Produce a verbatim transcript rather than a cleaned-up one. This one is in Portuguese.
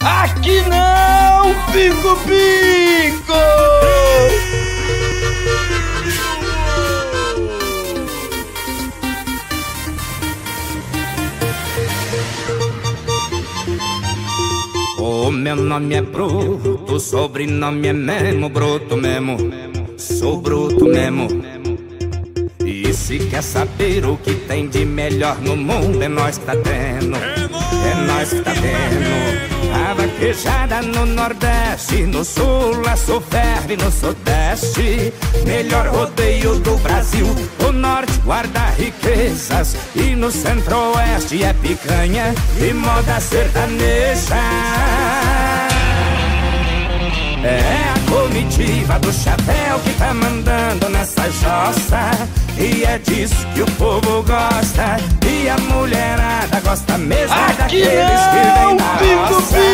Aqui não, Pico Pico! O meu nome é Bruto, o sobrenome é mesmo Bruto mesmo. Sou bruto mesmo. E se quer saber o que tem de melhor no mundo, é nós que tá tendo. É nós que tá tendo. A vaquejada no Nordeste, no Sul a Sul ferve, no Sudeste. Melhor rodeio do Brasil. O Norte guarda riquezas e no Centro-Oeste é picanha e moda sertaneja. É a comitiva do chapéu que tá mandando nessa jossa. E é disso que o povo gosta. E a mulherada gosta mesmo Aqui daqueles que vem não, da Pico roça. Pico!